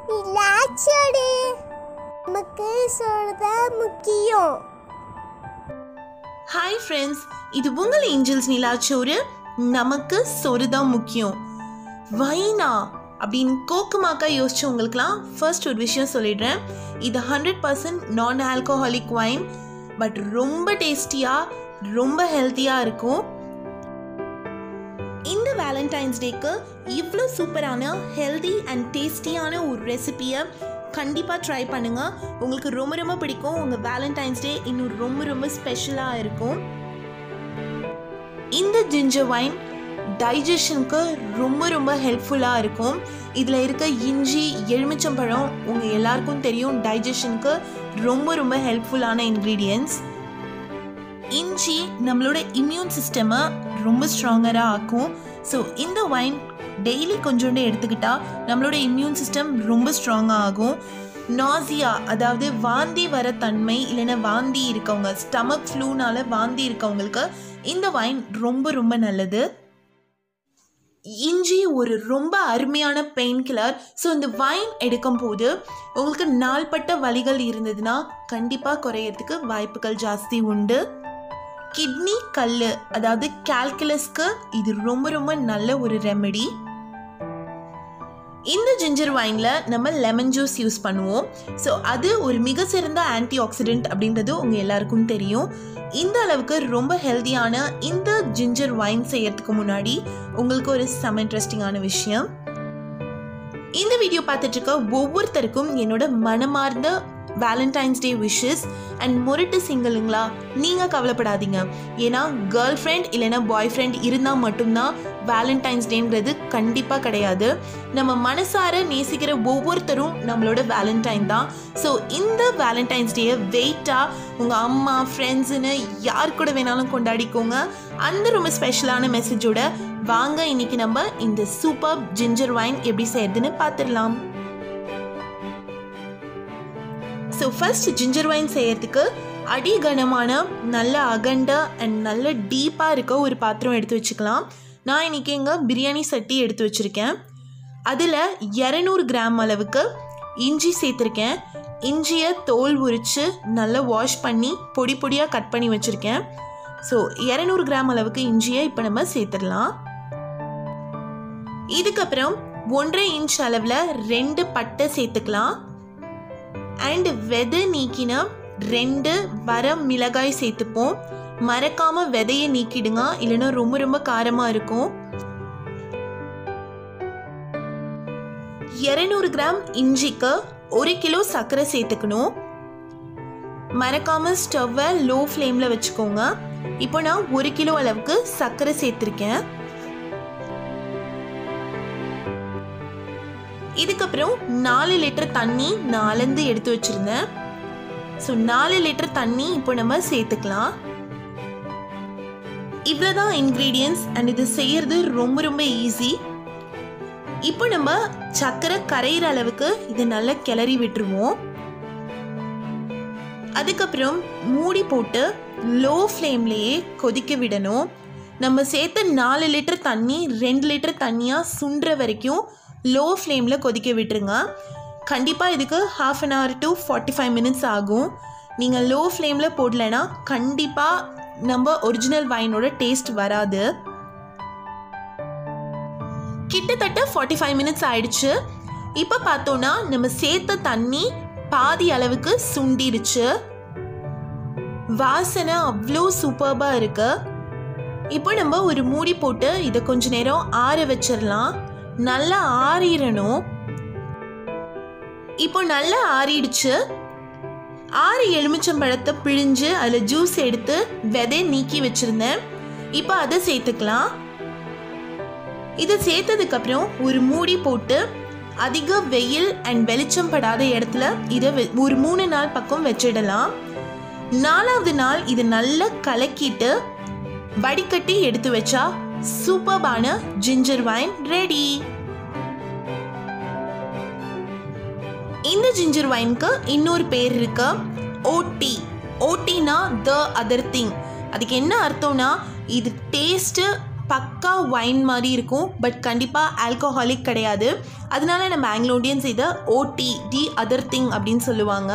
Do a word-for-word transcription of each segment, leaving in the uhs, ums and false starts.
நிலாச்சோறு நமக்கு சொல்றதா முக்கியம். ஹாய் ஃப்ரெண்ட்ஸ், இது உங்கள் ஏஞ்சல்ஸ் நிலாச்சோறு. நமக்கு சொருதான் முக்கியம். வைனா அப்படின்னு கோக்குமாக்கா யோசிச்சவங்களுக்குலாம் ஃபர்ஸ்ட் ஒரு விஷயம் சொல்லிடுறேன். இது hundred percent non alcoholic wine, but ரொம்ப டேஸ்டியாக ரொம்ப ஹெல்த்தியாக இருக்கும். இந்த வேலண்டைன்ஸ் டேக்கு இவ்வளோ சூப்பரான ஹெல்தி அண்ட் டேஸ்டியான ஒரு ரெசிபியை கண்டிப்பாக ட்ரை பண்ணுங்கள். உங்களுக்கு ரொம்ப ரொம்ப பிடிக்கும். உங்கள் வேலண்டைன்ஸ் டே இன்னும் ரொம்ப ரொம்ப ஸ்பெஷலாக இருக்கும். இந்த ஜிஞ்சர் வைன் டைஜஷனுக்கு ரொம்ப ரொம்ப ஹெல்ப்ஃபுல்லாக இருக்கும். இதில் இருக்க இஞ்சி, எலுமிச்சம்பழம் உங்கள் எல்லாருக்கும் தெரியும் டைஜஷனுக்கு ரொம்ப ரொம்ப ஹெல்ப்ஃபுல்லான இன்க்ரீடியன்ட்ஸ். இஞ்சி நம்மளோட இம்யூன் சிஸ்டமை ரொம்ப ஸ்ட்ராங்கராக ஆக்கும். ஸோ இந்த வைன் டெய்லி கொஞ்சோண்டு எடுத்துக்கிட்டால் நம்மளோட இம்யூன் சிஸ்டம் ரொம்ப ஸ்ட்ராங்காக ஆகும். நாசியா, அதாவது வாந்தி வர தன்மை இல்லைன்னா வாந்தி இருக்கவங்க, ஸ்டமக் ஃப்ளூனால வாந்தி இருக்கவங்களுக்கு இந்த வைன் ரொம்ப ரொம்ப நல்லது. இஞ்சி ஒரு ரொம்ப அருமையான பெயின் கில்லர். ஸோ இந்த வைன் எடுக்கும் போது உங்களுக்கு நாள்பட்ட வலிகள் இருந்ததுன்னா கண்டிப்பாக குறையறதுக்கு வாய்ப்புகள் ஜாஸ்தி உண்டு. கிட்னி கல், அதாவது கால்குலஸ்க்கு இது ரொம்ப ரொம்ப நல்ல ஒரு ரெமெடி. இந்த ஜிஞ்சர் வைனில் நம்ம லெமன் ஜூஸ் யூஸ் பண்ணுவோம். ஸோ அது ஒரு மிக சிறந்த ஆன்டி ஆக்சிடென்ட் அப்படின்றது உங்கள் எல்லாருக்கும் தெரியும். இந்த அளவுக்கு ரொம்ப ஹெல்த்தியான இந்த ஜிஞ்சர் வைன் செய்யறதுக்கு முன்னாடி உங்களுக்கு ஒரு செம இன்ட்ரெஸ்டிங்கான விஷயம். இந்த வீடியோ பார்த்துட்டு இருக்க ஒவ்வொருத்தருக்கும் என்னோட மனமார்ந்த வேலண்டைன்ஸ் டே விஷஸ். அண்ட் மொரட்டு சிங்கிளுங்களா, நீங்கள் கவலைப்படாதீங்க. ஏன்னா கேர்ள் ஃப்ரெண்ட் இல்லைன்னா பாய் ஃப்ரெண்ட் இருந்தால் மட்டும்தான் வேலண்டைன்ஸ் டேங்கிறது கண்டிப்பாக கிடையாது. நம்ம மனசார நேசிக்கிற ஒவ்வொருத்தரும் நம்மளோட வேலண்டைன் தான். ஸோ இந்த வேலண்டைன்ஸ் டேயை வெயிட்டாக உங்கள் அம்மா, ஃப்ரெண்ட்ஸுன்னு யார் கூட வேணாலும் கொண்டாடிக்கோங்க. அந்த ரொம்ப ஸ்பெஷலான மெசேஜோட வாங்க இன்னைக்கு நம்ம இந்த சூப்பர் ஜிஞ்சர் வைன் எப்படி செய்யறதுன்னு பார்த்துடலாம். ஸோ ஃபர்ஸ்ட் ஜிஞ்சர் வைன் செய்யறதுக்கு அடிகனமான நல்ல அகண்ட அண்ட் நல்ல டீப்பாக இருக்க ஒரு பாத்திரம் எடுத்து வச்சுக்கலாம். நான் இன்றைக்கி எங்க பிரியாணி சட்டி எடுத்து வச்சுருக்கேன். அதில் இரநூறு கிராம் அளவுக்கு இஞ்சி சேர்த்துருக்கேன். இஞ்சியை தோல் உரித்து நல்லா வாஷ் பண்ணி பொடி பொடியாக கட் பண்ணி வச்சுருக்கேன். ஸோ இரநூறு கிராம் அளவுக்கு இஞ்சியை இப்போ நம்ம சேர்த்துடலாம். இதுக்கப்புறம் ஒன்றரை இன்ச் அளவில் ரெண்டு பட்டை சேர்த்துக்கலாம். அண்ட் விதை நீக்கின ரெண்டு வர மிளகாய் சேர்த்துப்போம். மறக்காம விதையை நீக்கிடுங்க, இல்லைன்னா ரொம்ப ரொம்ப காரமா இருக்கும். இருநூறு கிராம் இஞ்சிக்கு ஒரு கிலோ சர்க்கரை சேர்த்துக்கணும். மறக்காம ஸ்டவ்வை லோ ஃப்ளேம்ல வச்சுக்கோங்க. இப்போ நான் ஒரு கிலோ அளவுக்கு சர்க்கரை சேர்த்திருக்கேன். இதுக்கப்புறம் நாலு லிட்டர் தண்ணி நான் அளந்து எடுத்து வச்சிருந்தேன். ஸோ நாலு லிட்டர் தண்ணி இப்போ நம்ம சேர்த்துக்கலாம். இவ்வளோதான் இன்க்ரீடியன்ஸ் அண்ட் இது செய்யறது ரொம்ப ரொம்ப ஈஸி. இப்போ நம்ம சர்க்கரை கரையிற அளவுக்கு இதை நல்லா கிளறி விட்டுருவோம். அதுக்கப்புறம் மூடி போட்டு லோ ஃப்ளேம்லேயே கொதிக்க விடணும். நம்ம சேர்த்த நாலு லிட்டர் தண்ணி ரெண்டு லிட்டர் தண்ணியாக சுண்டுற வரைக்கும் லோ ஃப்ளேமில் கொதிக்க விட்டுருங்க. கண்டிப்பாக இதுக்கு half an hour to forty five minutes ஆகும். நீங்கள் லோ ஃப்ளேமில் போடலைன்னா கண்டிப்பாக நம்ம ஒரிஜினல் வைனோட டேஸ்ட் வராது. கிட்டத்தட்ட ஃபார்ட்டி ஃபைவ் மினிட்ஸ் ஆயிடுச்சு. இப்போ பார்த்தோன்னா நம்ம சேர்த்த தண்ணி பாதி அளவுக்கு சுண்டிருச்சு. வாசனை அவ்வளோ சூப்பர்பாக இருக்கு. இப்போ நம்ம ஒரு மூடி போட்டு இதை கொஞ்ச நேரம் ஆற வச்சிடலாம். நல்லா ஆறிடணும். இப்போ நல்லா ஆறிடுச்சு. ஆறு எலுமிச்சம்பழத்தை பிழிஞ்சு அதில் ஜூஸ் எடுத்து விதை நீக்கி வச்சிருந்தேன். இப்போ அதை சேர்த்துக்கலாம். இதை சேர்த்ததுக்கப்புறம் ஒரு மூடி போட்டு அதிக வெயில் அண்ட் வெளிச்சம் படாத இடத்துல இதை ஒரு மூணு நாள் பக்கம் வச்சிடலாம். நாலாவது நாள் இது நல்லா கலக்கிட்டு வடிகட்டி எடுத்து வச்சா சூப்பர்பான ஜிஞ்சர் வைன் ரெடி. இந்த ஜிஞ்சர் வைனுக்கு இன்னொரு பேர் இருக்கு, ஓட்டி. ஓட்டினா த அதர் திங். அதுக்கு என்ன அர்த்தம்னா இது டேஸ்ட்டு பக்கா வைன் மாதிரி இருக்கும், பட் கண்டிப்பாக ஆல்கஹாலிக் கிடையாது. அதனால நம்ம ஆங்கிலோ இண்டியன்ஸ் இதை ஓடி தி அதர் திங் அப்படின்னு சொல்லுவாங்க.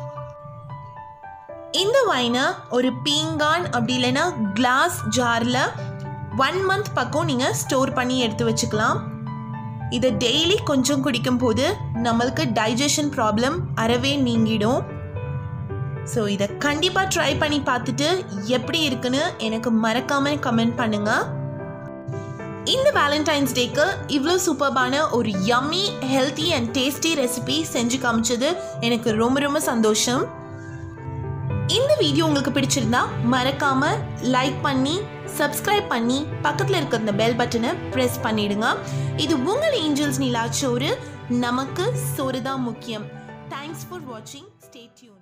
இந்த வைனை ஒரு பீங்கான் அப்படி இல்லைன்னா கிளாஸ் ஜாரில் ஒன் மந்த் பக்கம் நீங்கள் ஸ்டோர் பண்ணி எடுத்து வச்சுக்கலாம். இதை டெய்லி கொஞ்சம் குடிக்கும் போது நம்மளுக்கு டைஜஷன் ப்ராப்ளம் அறவே நீங்கிடும். ஸோ இதை கண்டிப்பாக ட்ரை பண்ணி பார்த்துட்டு எப்படி இருக்குன்னு எனக்கு மறக்காமல் கமெண்ட் பண்ணுங்கள். இந்த வேலண்டைன்ஸ் டேக்கு இவ்வளோ சூப்பர்பான ஒரு yummy healthy and tasty recipe செஞ்சு காமிச்சது எனக்கு ரொம்ப ரொம்ப சந்தோஷம். இந்த வீடியோ உங்களுக்கு பிடிச்சிருந்தா மறக்காமல் லைக் பண்ணி சப்ஸ்கிரைப் பண்ணி பக்கத்தில் இருக்கிற இந்த பெல் பட்டனை ப்ரெஸ் பண்ணிடுங்க. இது உங்கள் ஏஞ்சல்ஸ் நிலாச்சோறு, நமக்கு சோறு தான் முக்கியம். தேங்க்ஸ் ஃபார் வாட்சிங். Stay tune.